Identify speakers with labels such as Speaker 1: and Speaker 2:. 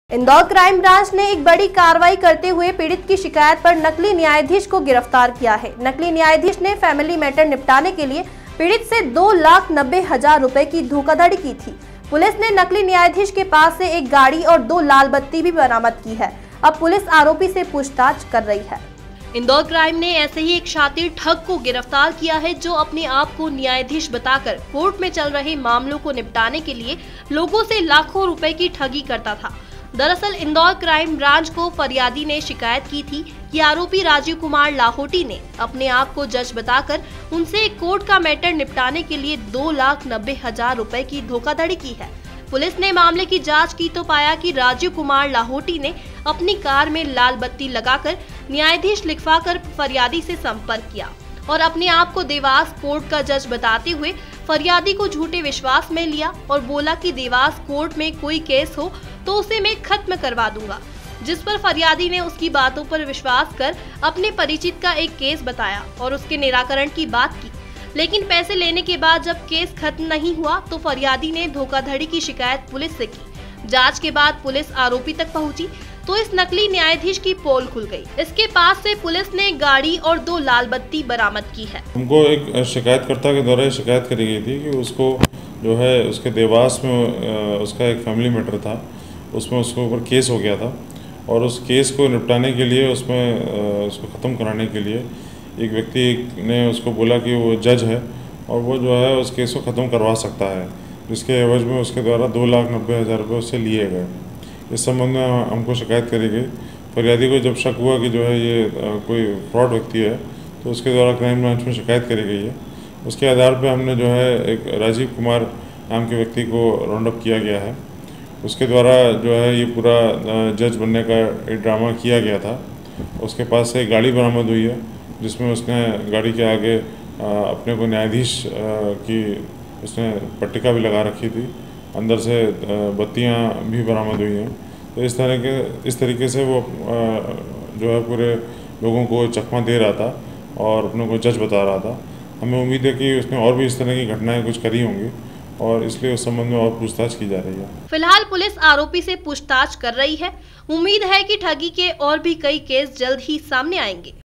Speaker 1: Indore crime branch ने एक बड़ी कार्रवाई करते हुए पीड़ित की शिकायत पर नकली न्यायाधीश को गिरफ्तार किया है। नकली न्यायाधीश ने फैमिली मैटर निपटाने के लिए पीड़ित से 2,90,000 रुपए की धोखाधड़ी की थी। पुलिस ने नकली न्यायाधीश के पास से एक गाड़ी और 2 लाल बत्ती भी बरामद की है। अब पुलिस आरोपी से पूछताछ कर रही है।
Speaker 2: इंदौर क्राइम ने ऐसे ही एक शातिर ठग को गिरफ्तार किया है, जो अपने आप को न्यायाधीश बताकर कोर्ट में चल रहे मामलों को निपटाने के लिए लोगों से लाखों रुपए की ठगी करता था। दरअसल इंदौर क्राइम ब्रांच को फरियादी ने शिकायत की थी कि आरोपी राजीव कुमार लाहौटी ने अपने आप को जज बताकर उनसे कोर्ट का मैटर निपटाने के लिए 2,90,000 रुपए की धोखाधड़ी की है। पुलिस ने मामले की जांच की तो पाया कि राजीव कुमार लाहौटी ने अपनी कार में लाल बत्ती लगाकर न्यायाधीश लिखवाकर फरियादी से संपर्क किया और अपने आप को देवास कोर्ट का जज बताते हुए फरियादी को झूठे विश्वास में लिया और बोला कि देवास कोर्ट में कोई केस हो तो उसे मैं खत्म करवा दूंगा, जिस पर फरियादी ने उसकी बातों पर विश्वास कर अपने परिचित का एक केस बताया और उसके निराकरण की बात की। लेकिन पैसे लेने के बाद जब केस खत्म नहीं हुआ तो फरियादी ने धोखाधड़ी की शिकायत पुलिस से की। जांच के बाद पुलिस आरोपी तक पहुंची तो इस नकली न्यायाधीश की पोल खुल गई। इसके पास से पुलिस ने गाड़ी और 2 लाल बत्ती बरामद की है।
Speaker 3: हमको एक शिकायतकर्ता के द्वारा शिकायत करी गई थी कि उसको जो है उसके देवास में उसका एक फैमिली मैटर था, उसमें उसके ऊपर केस हो गया था और उस केस को निपटाने के लिए उसमें उसको ख़त्म कराने के लिए एक व्यक्ति ने उसको बोला कि वो जज है और वो जो है उस केस को ख़त्म करवा सकता है, जिसके एवज में उसके द्वारा 2,90,000 रुपये उससे लिए गए। इस संबंध में हमको शिकायत करी गई। फरियादी को जब शक हुआ कि जो है ये कोई फ्रॉड व्यक्ति है तो उसके द्वारा क्राइम ब्रांच में शिकायत करी गई है। उसके आधार पर हमने जो है एक राजीव कुमार नाम के व्यक्ति को राउंड अप किया गया है। उसके द्वारा जो है ये पूरा जज बनने का एक ड्रामा किया गया था। उसके पास से एक गाड़ी बरामद हुई है, जिसमें उसने गाड़ी के आगे अपने को न्यायाधीश की उसने पट्टिका भी लगा रखी थी। अंदर से बत्तियां भी बरामद हुई हैं। तो इस तरीके से वो जो है पूरे लोगों को चकमा दे रहा था और अपने को जज बता रहा था। हमें उम्मीद है कि उसने और भी इस तरह की घटनाएं कुछ करी होंगी और इसलिए उस संबंध में और पूछताछ की जा रही है।
Speaker 2: फिलहाल पुलिस आरोपी से पूछताछ कर रही है। उम्मीद है कि ठगी के और भी कई केस जल्द ही सामने आएंगे।